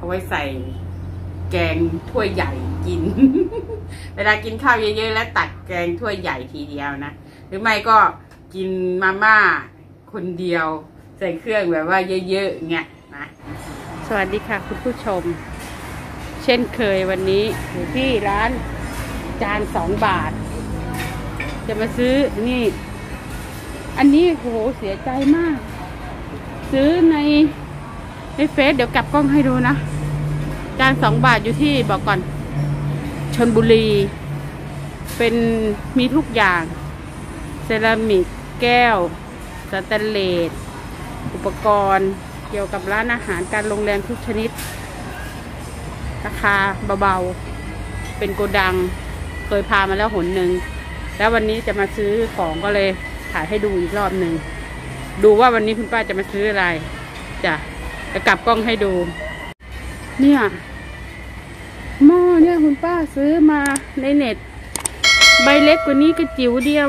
เอาไว้ใส่แกงถ้วยใหญ่กิน เวลากินข้าวเยอะๆแล้วตักแกงถ้วยใหญ่ทีเดียวนะหรือไม่ก็กินมาม่าคนเดียวใส่เครื่องแบบว่าเยอะๆเงี้ยนะสวัสดีค่ะคุณผู้ชมเช่นเคยวันนี้อยู่ที่ร้านจาน2 บาทจะมาซื้อนี่อันนี้โหเสียใจมากซื้อในเฟซเดี๋ยวกลับกล้องให้ดูนะจาน2 บาทอยู่ที่บอกก่อนชลบุรีเป็นมีทุกอย่างเซรามิกแก้วสแตนเลสอุปกรณ์เกี่ยวกับร้านอาหารการโรงแรมทุกชนิดราคาเบาๆเป็นโกดังเคยพามาแล้วหนหนึ่งแล้ววันนี้จะมาซื้อของก็เลยถ่ายให้ดูอีกรอบหนึ่งดูว่าวันนี้คุณป้าจะมาซื้ออะไรจะกลับกล้องให้ดูเนี่ยหม้อเนี่ยคุณป้าซื้อมาในเน็ตใบเล็กกว่านี้ก็จิ๋วเดียว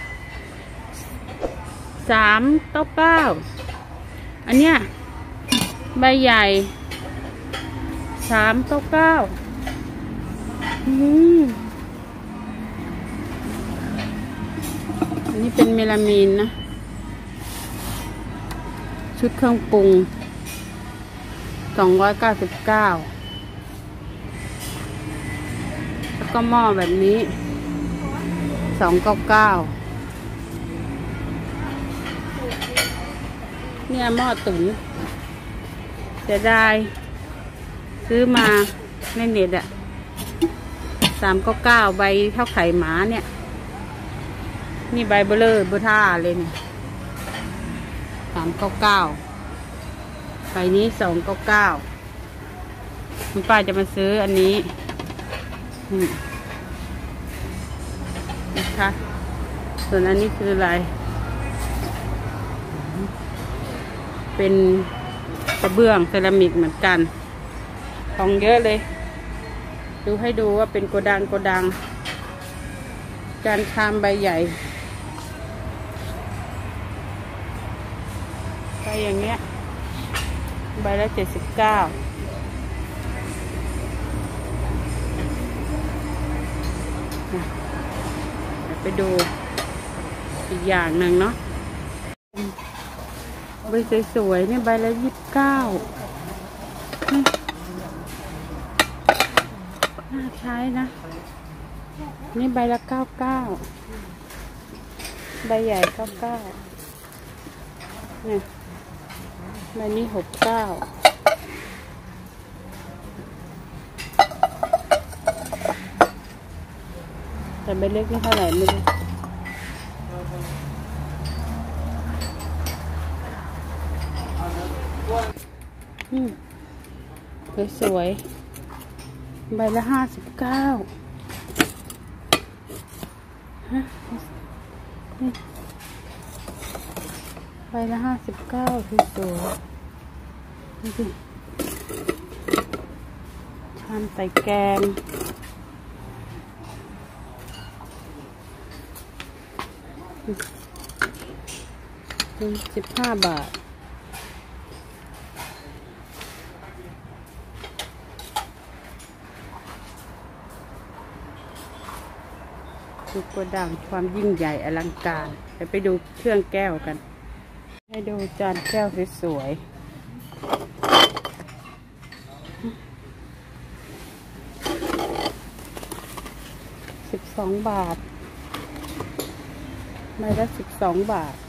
399อันเนี้ยใบใหญ่399อันนี้เป็นเมลามีนนะชุดเครื่องปรุง299แล้วก็หม้อแบบนี้299เนี่ยหม้อตุ๋นจะได้ซื้อมาในเน็ตอะ399ใบเท่าไข่หมาเนี่ยนี่ใบเบลเลอร์เบอร์ท่าเลยเนี่ย399ใบนี้299คุณป้าจะมาซื้ออันนี้นะคะส่วนอันนี้คืออะไรเป็นกระเบื้องเซรามิกเหมือนกันของเยอะเลยดูให้ดูว่าเป็นโกดังจานชามใบใหญ่ใบอย่างเงี้ยใบละ79ไปดูอีกอย่างหนึ่งเนาะใบสวยๆเนี่ยใบละ29น่าใช้นะนี่ใบละ99ใบใหญ่99เนี่ยใบนี้69แต่ใบเล็กนี่เท่าไหร่ไม่รู้สวยใบละ59ใบละ59คือสวยดูสิชามใส่แกง15 บาทดูโกดังความยิ่งใหญ่อลังการไปดูเครื่องแก้วกันให้ดูจานแก้วสวย12 บาทใบละ12 บาท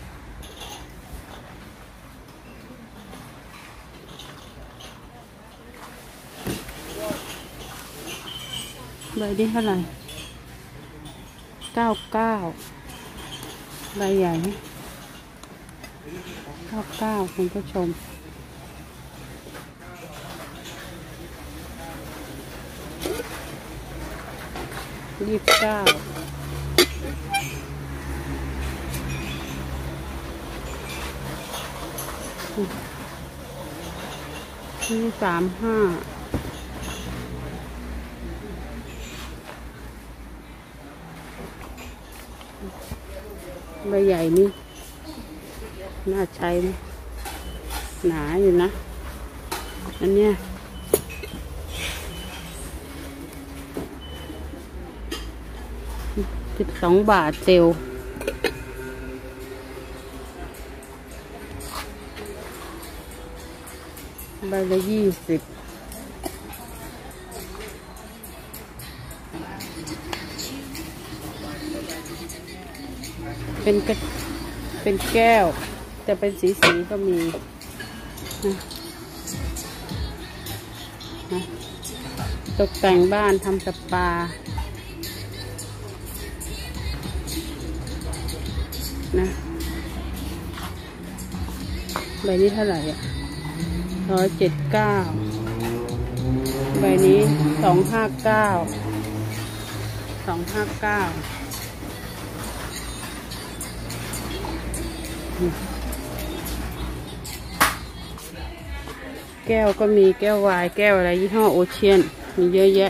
ใบนี้เท่าไหร่99ใบใหญ่99คุณผู้ชม29นี่35ใบใหญ่นี่น่าใช้นะหนาอยู่นะอันเนี้ย 12 บาทเซลใบละ20เป็นแก้วจะเป็นสีก็มีนะตกแต่งบ้านทำสปานะใบนี้เท่าไหร่อ่ะ179ใบนี้259แก้วก็มีแก้ววายแก้วอะไรยี่ห้อโอเชียนมีเยอะแยะ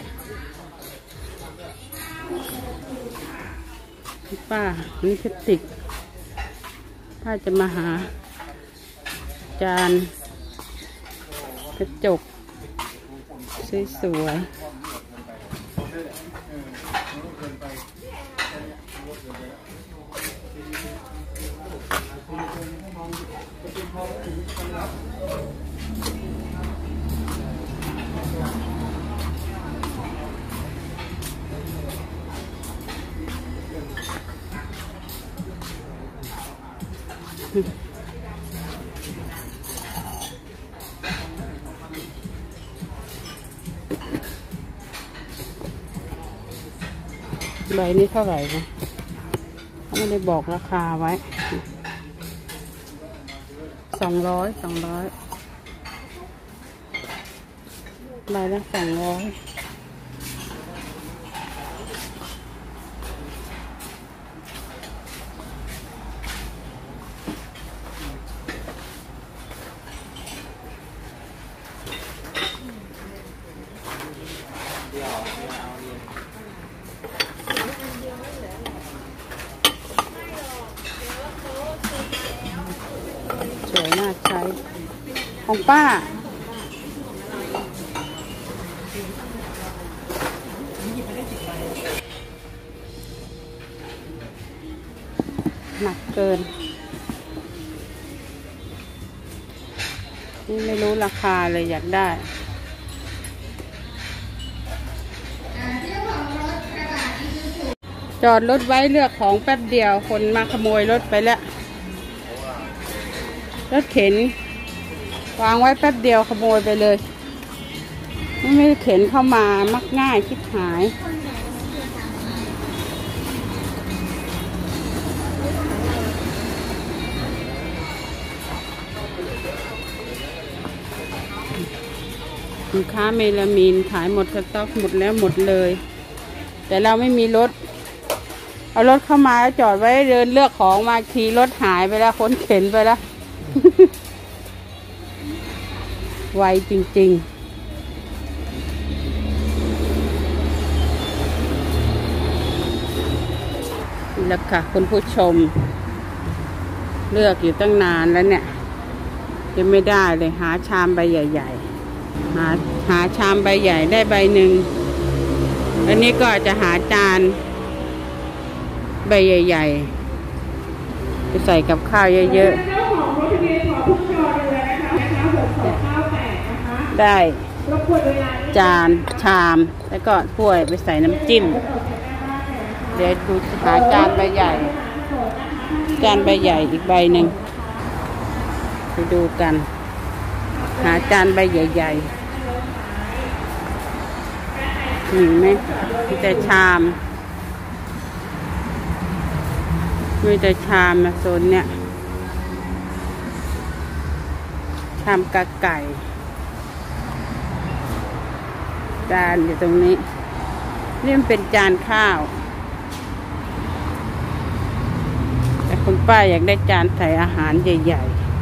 ป้านี่พลาสติกป้าจะมาหาจานกระจกสวยๆใบนี้เท่าไหร่นะเขาไม่ได้บอกราคาไว้200ใบละ200สวยน่าใช้ของป้าหนักเกินนี่ไม่รู้ราคาเลยอยากได้จอดรถไว้เลือกของแป๊บเดียวคนมาขโมยรถไปแล้วรถเข็นวางไว้แป๊บเดียวขโมยไปเลยไม่เข็นเข้ามามักง่ายคิดหายสินค้าเมลามีนขายหมดสต็อกหมดแล้วหมดเลยแต่เราไม่มีรถเอารถเข้ามาแล้วจอดไว้เดินเลือกของมาขี่รถหายไปแล้วคนเข็นไปแล้ว ไวจริงๆนี่แหละค่ะคุณผู้ชมเลือกอยู่ตั้งนานแล้วเนี่ยยังไม่ได้เลยหาชามใบใหญ่ๆหาชามใบใหญ่ได้ใบหนึ่งอันนี้ก็จะหาจานใบใหญ่ๆจะใส่กับข้าวเยอะๆได้จานชามแล้วก็ถ้วยไปใส่น้ำจิ้มเดี๋ยวดูหาจานใบใหญ่อีกใบหนึ่งไปดูกันหาจานใบใหญ่ๆมีไหมมีแต่ชามนะโซนเนี้ยชามกะไก่จานอยู่ตรงนี้นี่มันเป็นจานข้าวแต่คุณป้าอยากได้จานใส่อาหารใหญ่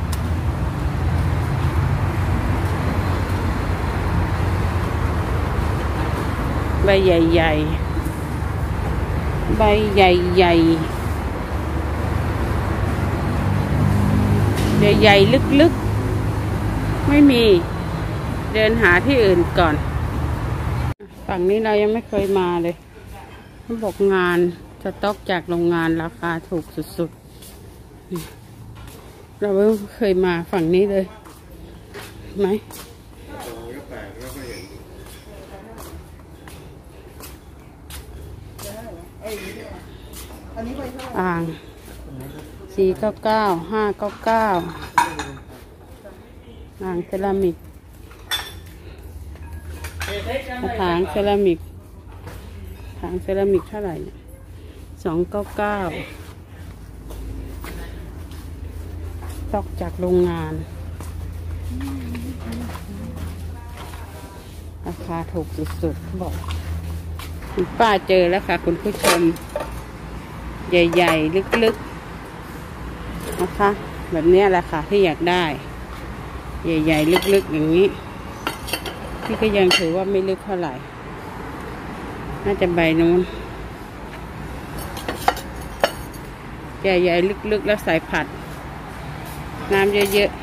ๆใบใหญ่ๆใบใหญ่ๆใหญ่ๆลึกๆไม่มีเดินหาที่อื่นก่อนฝั่งนี้เรายังไม่เคยมาเลยเขาบอกงานสต็อกจากโรงงานราคาถูกสุดๆเราไม่เคยมาฝั่งนี้เลยไหมอ่าง499 599อ่างเซรามิกถางเซรามิกเท่าไหร่เนี่ย299ตอกจากโรงงานราคาถูกสุดๆบอกคุณป้าเจอแล้วค่ะคุณผู้ชมใหญ่ๆลึกๆนะคะแบบนี้แหละค่ะที่อยากได้ใหญ่ๆลึกๆอย่างนี้ที่ก็ยังถือว่าไม่ลึกเท่าไหร่น่าจะใบนู้นใหญ่ๆลึกๆแล้วใส่ผัดน้ำเยอะ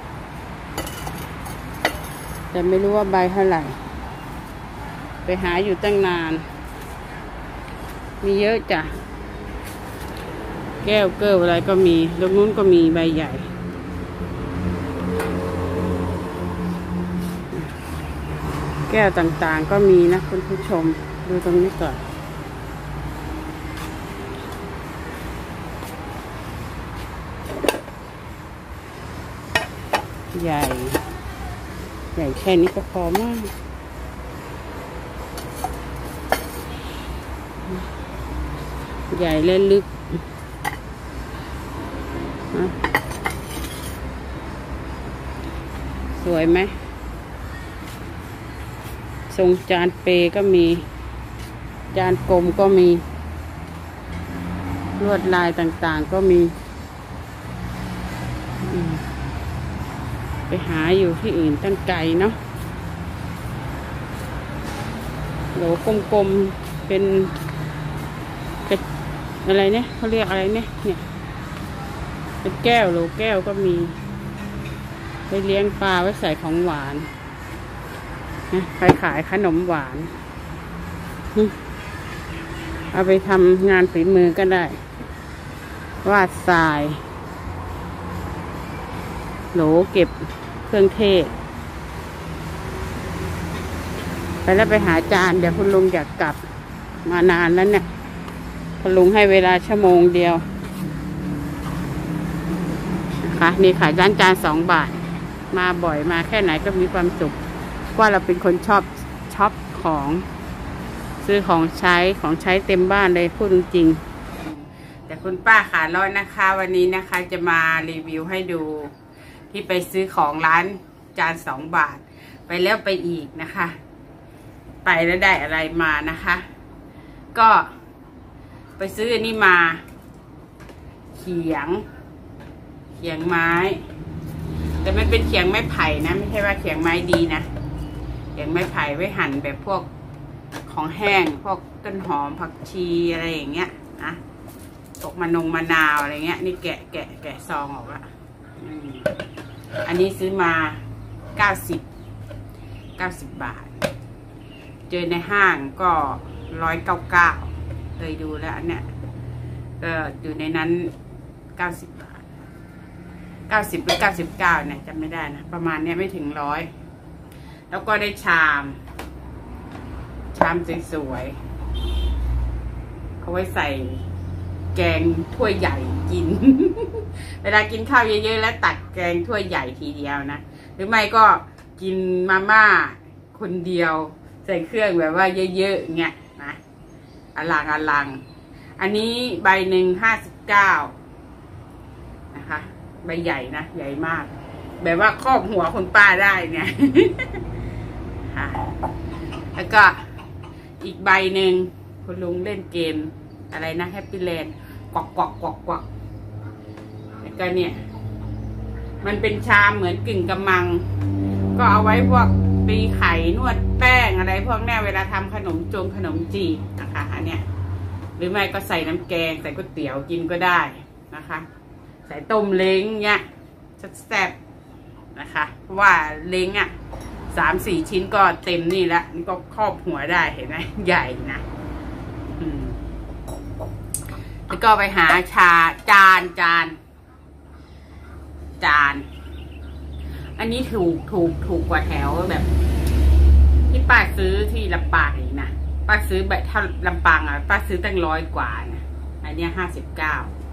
ๆแต่ไม่รู้ว่าใบเท่าไหร่ไปหาอยู่ตั้งนานมีเยอะจ้ะแก้วเกิลอะไรก็มีตรงนู้นก็มีใบใหญ่แก้วต่างๆก็มีนะคุณผู้ชมดูตรงนี้ก่อนใหญ่แค่นี้ก็พอมากใหญ่และลึกสวยไหมทรงจานเปก็มีจานกลมก็มีลวดลายต่างๆก็มีไปหาอยู่ที่อื่นตั้งไกลเนาะโหลกลมๆเป็นอะไรเนี่ยเขาเรียกอะไรเนี่ยเป็นแก้วโหลแก้วก็มีไปเลี้ยงปลาไว้ใส่ของหวานนะไปขายขนมหวานเอาไปทำงานฝีมือก็ได้วาดทรายโหลเก็บเครื่องเทศไปแล้วไปหาจานเดี๋ยวคุณลุงอยากกลับมานานแล้วเนี่ยคุณลุงให้เวลาชั่วโมงเดียวนะคะนี่ขายจาน2 บาทมาบ่อยมาแค่ไหนก็มีความสุขว่าเราเป็นคนชอบช็อปของซื้อของใช้เต็มบ้านเลยพูดจริงแต่คุณป้าขาล้อนะคะวันนี้นะคะจะมารีวิวให้ดูที่ไปซื้อของร้านจาน2 บาทไปแล้วไปอีกนะคะไปแล้วได้อะไรมานะคะก็ไปซื้ออันนี้มาเขียงไม้แต่มันเป็นเขียงไม้ไผ่นะไม่ใช่ว่าเขียงไม้ดีนะเขียงไม้ไผ่ไว้หั่นแบบพวกของแห้งพวกต้นหอมผักชีอะไรอย่างเงี้ยนะตกมะนาวอะไรเงี้ยนี่แกะซองออกละอันนี้ซื้อมา90 บาทเจอในห้างก็199เคยดูแล้วเนี่ยก็อยู่ในนั้น90 บาท90หรือ99เนี่ยจำไม่ได้นะประมาณเนี้ยไม่ถึง100แล้วก็ได้ชามสวยๆเอาไว้ใส่แกงถ้วยใหญ่กิน เวลากินข้าวเยอะๆแล้วตักแกงถ้วยใหญ่ทีเดียวนะหรือไม่ก็กินมาม่าคนเดียวใส่เครื่องแบบว่าเยอะๆเงี้ยนะอลังอันนี้ใบหนึ่ง59นะคะใบใหญ่นะใหญ่มากแบบว่าครอบหัวคุณป้าได้เนี่ย แล้วก็อีกใบหนึ่งคุณลุงเล่นเกมอะไรนะแฮปปี้แลนด์กวักแล้วก็เนี่ยมันเป็นชามเหมือนกึ่งกำมังก็เอาไว้พวกตีไข่นวดแป้งอะไรพวกนี้เวลาทำขนมจีบนะคะอันเนี้ยหรือไม่ก็ใส่น้ำแกงใส่ก๋วยเตี๋ยวกินก็ได้นะคะใส่ต้มเล้งเนี่ยแซ่บนะคะเพราะว่าเล้ง3-4 ชิ้นก็เต็มนี่ละนี่ก็ครอบหัวได้เห็นไหมใหญ่นะแล้วก็ไปหาจานอันนี้ถูกกว่าแถวแบบที่ป้าซื้อที่ลำปางอีกนะป้าซื้อแบบถ้าลำปางอ่ะป้าซื้อตั้ง100 กว่านะอันนี้59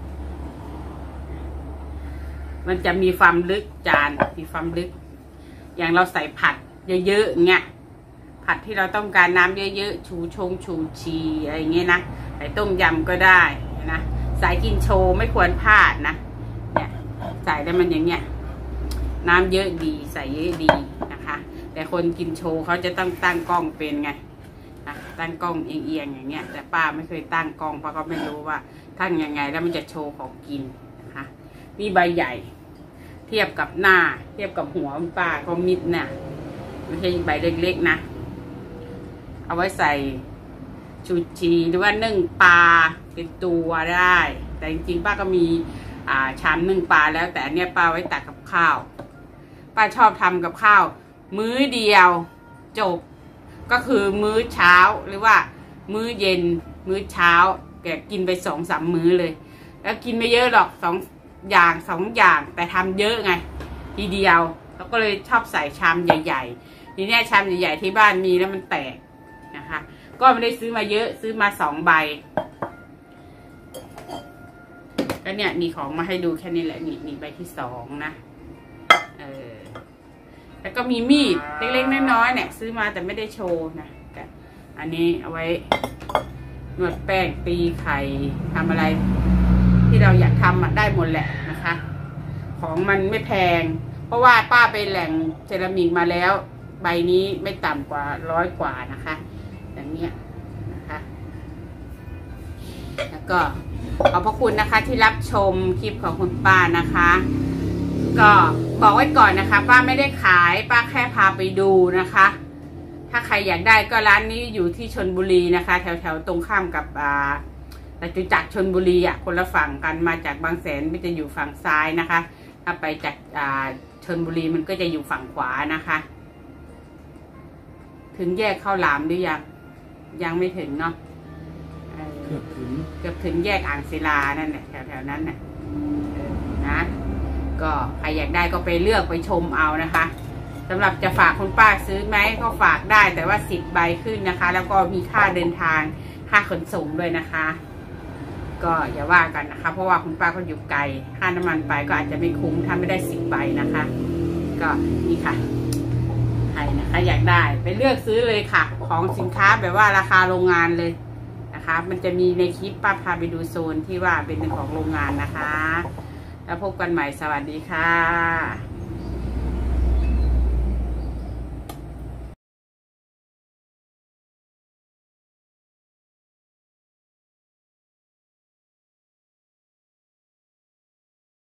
มันจะมีความลึกจานมีความลึกอย่างเราใส่ผัดเยอะๆเงี้ยผัดที่เราต้องการน้ำเยอะๆชูชีอะไรเงี้ยนะใส่ต้มยำก็ได้นะสายกินโชว์ไม่ควรพลาดนะเนี่ยใส่ได้มันอย่างเงี้ยน้ำเยอะดีใส่เยอะดีนะคะแต่คนกินโชว์เขาจะต้องตั้งกล้องเป็นไงตั้งกล้องเอียงอย่างเงี้ยแต่ป้าไม่เคยตั้งกล้องเพราะก็ไม่รู้ว่าตั้งยังไงแล้วมันจะโชว์ของกินนะคะมีใบใหญ่เทียบกับหน้าเทียบกับหัวป้าก็มิดน่ะไม่ใช่ใบเล็กๆนะเอาไว้ใส่ชูชีหรือว่านึ่งปลาเป็นตัวได้แต่จริงๆป้าก็มีชามนึ่งปลาแล้วแต่อันเนี้ยป้าไว้ตักกับข้าวป้าชอบทำกับข้าวมื้อเดียวจบก็คือมื้อเช้าหรือว่ามื้อเย็นมื้อเช้าแกกินไป2-3 มื้อเลยแล้วกินไม่เยอะหรอก2 อย่างแต่ทำเยอะไงทีเดียวแล้วก็เลยชอบใส่ชามใหญ่ๆทีนี้ชามใหญ่ๆที่บ้านมีแล้วมันแตกนะคะก็ไม่ได้ซื้อมาเยอะซื้อมา2 ใบก็เนี่ยมีของมาให้ดูแค่นี้แหละนี่ใบที่2นะแล้วก็มีมีดเล็กๆน้อยๆเนี่ยซื้อมาแต่ไม่ได้โชว์นะอันนี้เอาไว้นวดแป้งตีไข่ทำอะไรที่เราอยากทำได้หมดแหละนะคะของมันไม่แพงเพราะว่าป้าไปแหล่งเซรามิกมาแล้วใบนี้ไม่ต่ำกว่า100 กว่านะคะอย่างเนี้ยนะคะแล้วก็ขอบพระคุณนะคะที่รับชมคลิปของคุณป้านะคะก็บอกไว้ก่อนนะคะป้าไม่ได้ขายป้าแค่พาไปดูนะคะถ้าใครอยากได้ก็ร้านนี้อยู่ที่ชลบุรีนะคะแถวตรงข้ามกับจตุจักรชลบุรีคนละฝั่งกันมาจากบางแสนมันจะอยู่ฝั่งซ้ายนะคะถ้าไปจากชลบุรีมันก็จะอยู่ฝั่งขวานะคะถึงแยกข้าวหลามหรือยังไม่ถึงเนาะเกือบถึงแยกอ่างศิลานั่นแหละแถวนั้นน่ะนะก็ใครอยากได้ก็ไปเลือกไปชมเอานะคะสำหรับจะฝากคุณป้าซื้อไหมก็ฝากได้แต่ว่า10 ใบขึ้นนะคะแล้วก็มีค่าเดินทางค่าขนส่งด้วยนะคะก็อย่าว่ากันนะคะเพราะว่าคุณป้าก็อยู่ไกลค่าน้ำมันไปก็อาจจะไม่คุ้มถ้าไม่ได้10 ใบนะคะก็นี่ค่ะใครนะคะอยากได้ไปเลือกซื้อเลยค่ะของสินค้าแบบว่าราคาโรงงานเลยนะคะมันจะมีในคลิปป้าพาไปดูโซนที่ว่าเป็นของโรงงานนะคะแล้วพบกันใหม่สวัสดีค่ะ